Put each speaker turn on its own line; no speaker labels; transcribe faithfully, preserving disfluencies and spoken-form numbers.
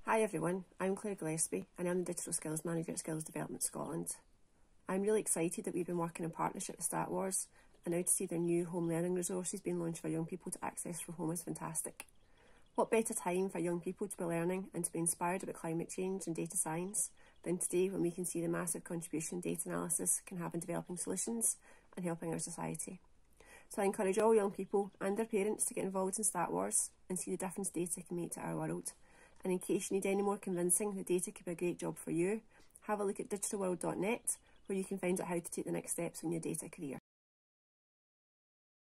Hi everyone, I'm Claire Gillespie and I'm the Digital Skills Manager at Skills Development Scotland. I'm really excited that we've been working in partnership with StatWars, and now to see their new home learning resources being launched for young people to access from home is fantastic. What better time for young people to be learning and to be inspired about climate change and data science than today, when we can see the massive contribution data analysis can have in developing solutions and helping our society. So I encourage all young people and their parents to get involved in StatWars and see the difference data can make to our world. And in case you need any more convincing that data could be a great job for you, have a look at digital world dot net, where you can find out how to take the next steps in your data career.